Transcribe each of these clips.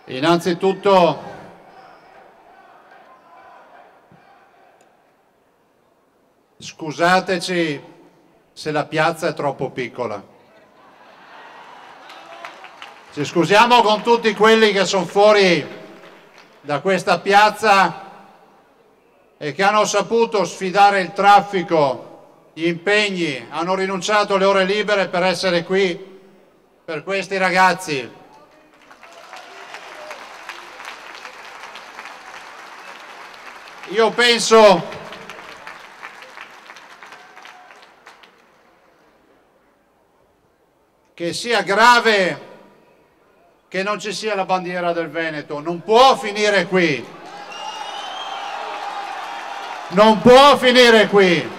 Innanzitutto scusateci se la piazza è troppo piccola. Ci scusiamo con tutti quelli che sono fuori da questa piazza e che hanno saputo sfidare il traffico, gli impegni, hanno rinunciato alle ore libere per essere qui per questi ragazzi. Io penso che sia grave che non ci sia la bandiera del Veneto, non può finire qui. Non può finire qui.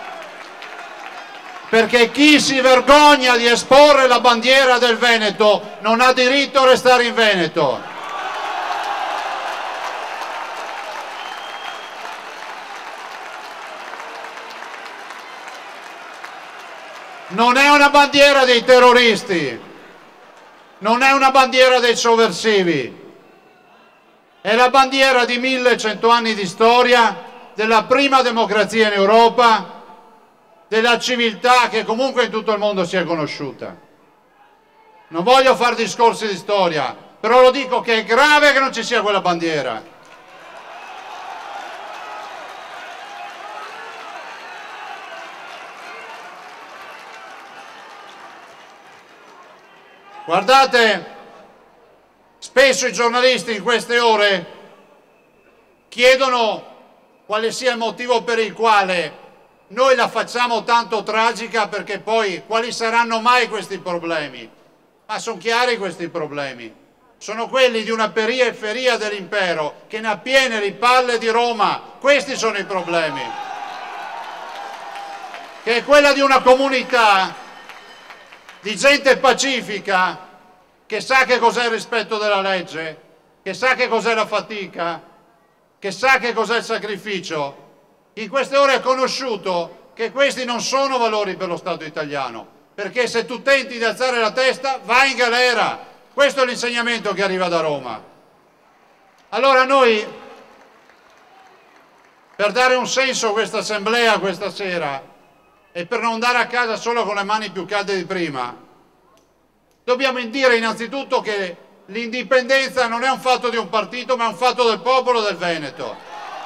Perché chi si vergogna di esporre la bandiera del Veneto non ha diritto a restare in Veneto. Non è una bandiera dei terroristi, non è una bandiera dei sovversivi, è la bandiera di 1100 anni di storia, della prima democrazia in Europa, della civiltà che comunque in tutto il mondo si è conosciuta. Non voglio fare discorsi di storia, però lo dico che è grave che non ci sia quella bandiera. Guardate, spesso i giornalisti in queste ore chiedono quale sia il motivo per il quale noi la facciamo tanto tragica, perché poi quali saranno mai questi problemi? Ma sono chiari questi problemi. Sono quelli di una periferia dell'impero che ne ha piene le palle di Roma. Questi sono i problemi. Che è quella di una comunità di gente pacifica che sa che cos'è il rispetto della legge, che sa che cos'è la fatica, che sa che cos'è il sacrificio. In queste ore è conosciuto che questi non sono valori per lo Stato italiano, perché se tu tenti di alzare la testa vai in galera. Questo è l'insegnamento che arriva da Roma. Allora noi, per dare un senso a questa assemblea questa sera e per non andare a casa solo con le mani più calde di prima, dobbiamo dire innanzitutto che l'indipendenza non è un fatto di un partito, ma è un fatto del popolo del Veneto.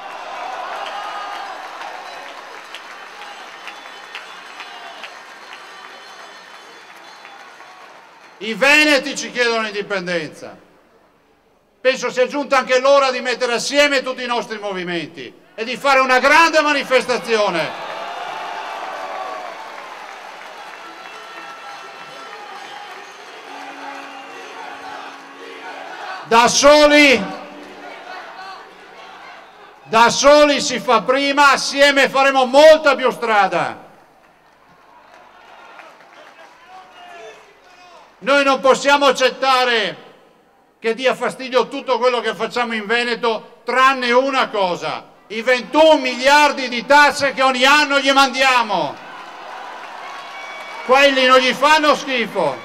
I veneti ci chiedono l'indipendenza. Penso sia giunta anche l'ora di mettere assieme tutti i nostri movimenti e di fare una grande manifestazione. Da soli si fa prima, assieme faremo molta più strada. Noi non possiamo accettare che dia fastidio tutto quello che facciamo in Veneto, tranne una cosa: i 21 miliardi di tasse che ogni anno gli mandiamo. Quelli non gli fanno schifo.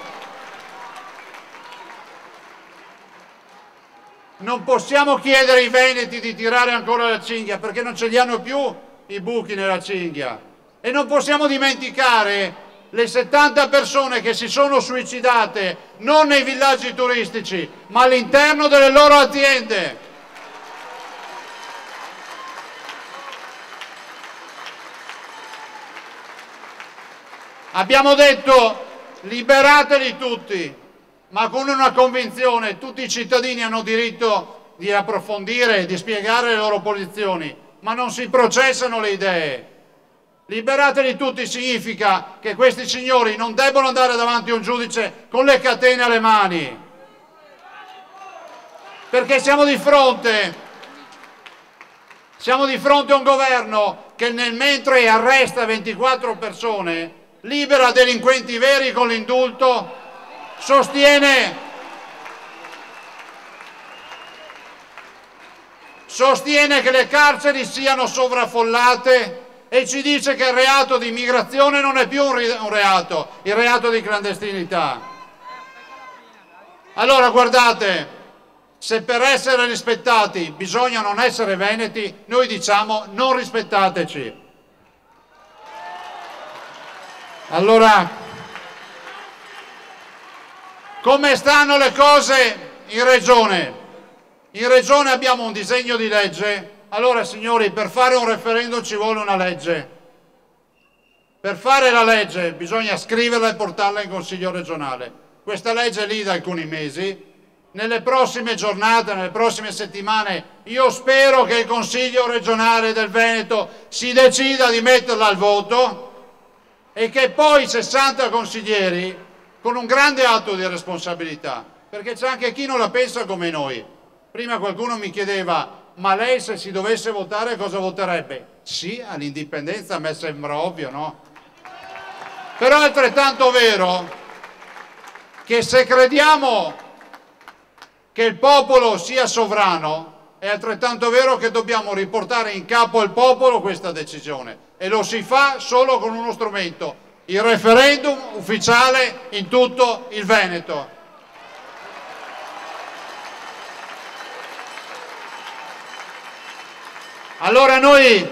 Non possiamo chiedere ai veneti di tirare ancora la cinghia, perché non ce li hanno più i buchi nella cinghia. E non possiamo dimenticare le 70 persone che si sono suicidate non nei villaggi turistici, ma all'interno delle loro aziende. Abbiamo detto liberateli tutti, ma con una convinzione: tutti i cittadini hanno diritto di approfondire, di spiegare le loro posizioni, ma non si processano le idee. Liberateli tutti significa che questi signori non debbono andare davanti a un giudice con le catene alle mani, perché siamo di fronte a un governo che mentre arresta 24 persone, libera delinquenti veri con l'indulto, sostiene che le carceri siano sovraffollate e ci dice che il reato di immigrazione non è più un reato, il reato di clandestinità. Allora guardate, Se per essere rispettati bisogna non essere veneti, noi diciamo non rispettateci. Allora, come stanno le cose in Regione? In Regione abbiamo un disegno di legge. Allora, signori, per fare un referendum ci vuole una legge. Per fare la legge bisogna scriverla e portarla in Consiglio regionale. Questa legge è lì da alcuni mesi. Nelle prossime giornate, nelle prossime settimane, io spero che il Consiglio regionale del Veneto si decida di metterla al voto e che poi 60 consiglieri, con un grande atto di responsabilità, perché c'è anche chi non la pensa come noi. Prima qualcuno mi chiedeva: ma lei se si dovesse votare cosa voterebbe? Sì, all'indipendenza a me sembra ovvio, no? Però è altrettanto vero che se crediamo che il popolo sia sovrano, è altrettanto vero che dobbiamo riportare in capo al popolo questa decisione, e lo si fa solo con uno strumento: il referendum ufficiale in tutto il Veneto. Allora noi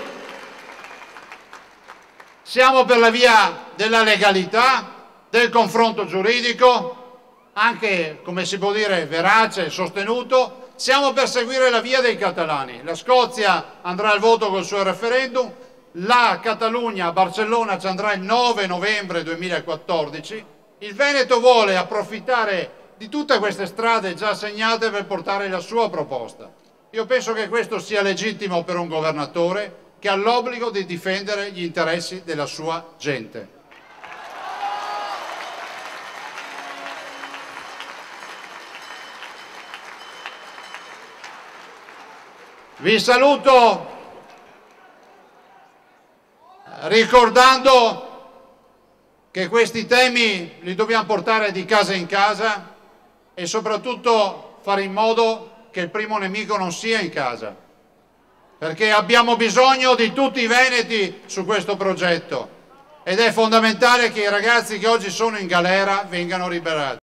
siamo per la via della legalità, del confronto giuridico, anche, come si può dire, verace e sostenuto. Siamo per seguire la via dei catalani. La Scozia andrà al voto col suo referendum, la Catalogna a Barcellona ci andrà il 9 novembre 2014. Il Veneto vuole approfittare di tutte queste strade già segnate per portare la sua proposta. Io penso che questo sia legittimo per un governatore che ha l'obbligo di difendere gli interessi della sua gente. Vi saluto ricordando che questi temi li dobbiamo portare di casa in casa e soprattutto fare in modo che il primo nemico non sia in casa, perché abbiamo bisogno di tutti i veneti su questo progetto ed è fondamentale che i ragazzi che oggi sono in galera vengano liberati.